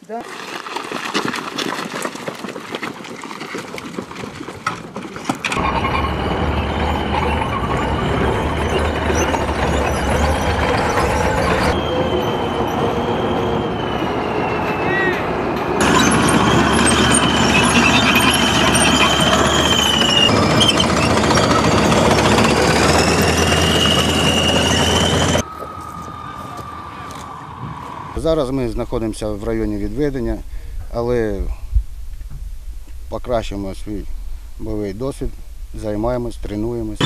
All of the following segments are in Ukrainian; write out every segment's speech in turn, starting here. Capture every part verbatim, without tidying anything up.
Да. Зараз ми знаходимося в районі відведення, але покращуємо свій бойовий досвід, займаємось, тренуємось.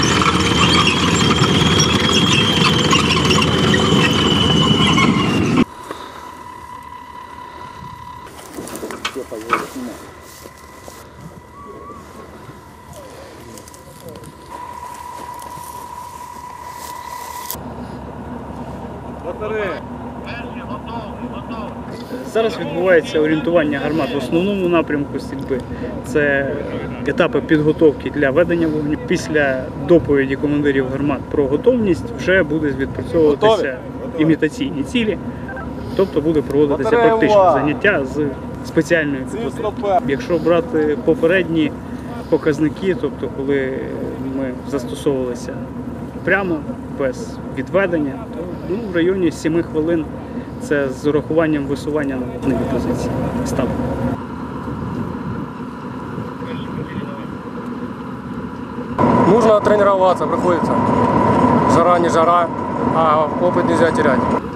Зараз відбувається орієнтування гармат в основному напрямку стрільби. Це етапи підготовки для ведення вогню. Після доповіді командирів гармат про готовність вже буде відпрацьовуватися імітаційні цілі, тобто буде проводитися практичне заняття з спеціальною підготовкою. Якщо брати попередні показники, тобто коли ми застосовувалися прямо, без відведення, то ну, в районі семи хвилин це з урахуванням висування на вогневі позиції ставки. Нужно тренироваться, приходится. Жара не жара, а опыт нельзя терять.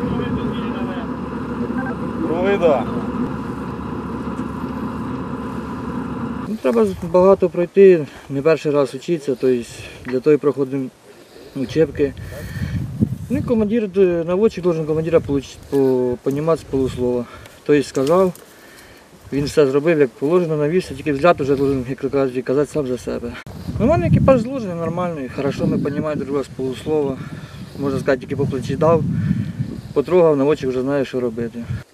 Ну, треба багато пройти, не перший раз вчитися, тобто для того і проходимо учебки. Ну, командир, наводчик должен командира розуміти з полуслова. Тобто сказав, він все зробив, як положено, навівся, тільки взгляд вже должен, як кажуть, казати сам за себе. У мене екіпаж зложений нормальний, хорошо ми розуміємо друг друга з полуслова. Можна сказати, тільки по плечі дав, потрогав, наводчик вже знає, що робити.